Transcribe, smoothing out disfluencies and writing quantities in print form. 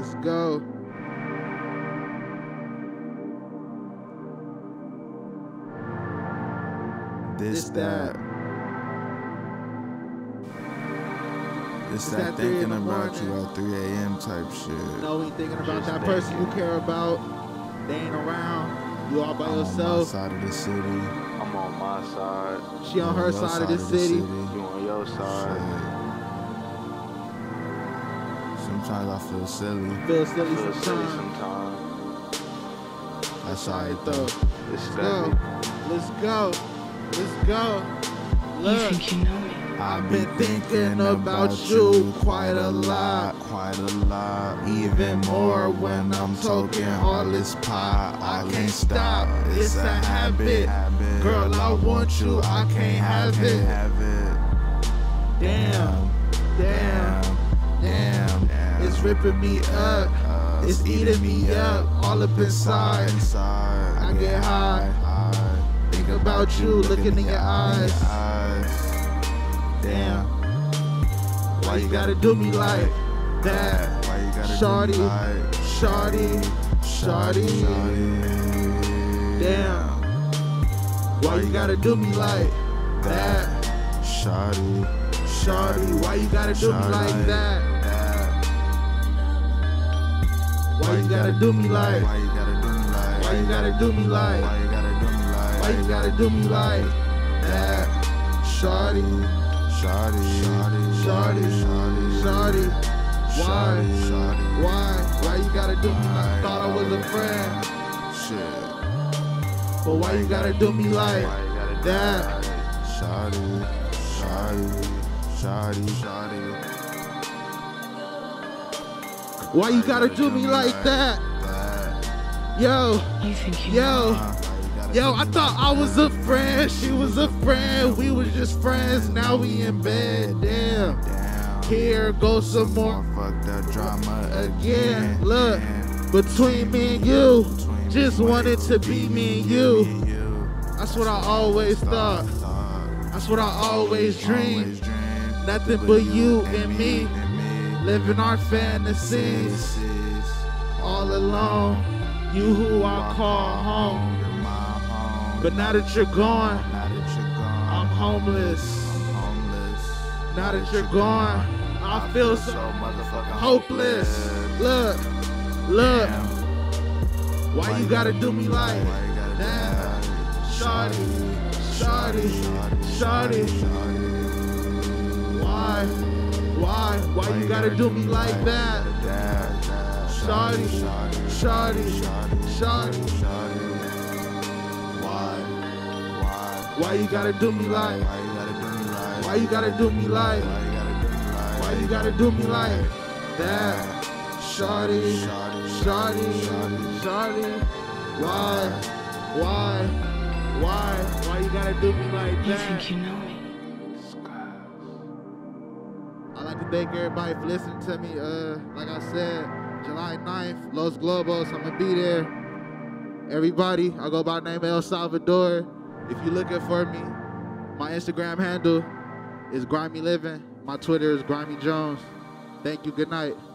Let's go. This that thinking about you at 3 a.m. type shit. You know, we thinking about that person you care about. They ain't around. You all by yourself. I'm on my side of the city. I'm on my side. She on her side of the city. You on your side. Shit. Sometimes I feel silly. Feel silly sometimes. That's alright though. Let's go. Let's go. Let's go. Look. You think you know me? I've been thinking about you quite a lot. Even more when I'm talking all this pot. I can't stop, it's a habit. Girl, I want you, I can't have it. Damn. It's ripping me up, it's eating me up, all up inside. I get high, think about you, looking in your eyes. Damn, why you gotta do me like that? Shawty. Damn, why you gotta do me like that? Shawty, why you gotta do me like that? Why you gotta do me like? Why you gotta do me like? Why you gotta do me like that? Shawty. Why you gotta do me like? Thought I was a friend. Shit. But why you gotta do me like that? Shawty. Why you gotta do me like that? Yo, I thought I was a friend, she was a friend, we was just friends, now we in bed, damn. Here goes some more, fuck that drama again. Look, between me and you, just wanted to be me and you. That's what I always thought, that's what I always dreamed. Nothing but you and me, living our fantasies, all alone. You who I call home. But now that you're gone, I'm homeless. Now that you're gone, I feel so motherfucking hopeless. Look. Why you gotta do me like that? Shawty. Why you gotta do me like that? Shawty. Why you gotta do me like? Why you gotta do me like? Why you gotta do me like that? Shawty. Why you gotta do me like that? You think you know me? I'd like to thank everybody for listening to me. Like I said, July 9th, Los Globos, I'm gonna be there. Everybody, I go by the name of Salvador. If you're looking for me, my Instagram handle is Grimy Living. My Twitter is Grimy Jones. Thank you, good night.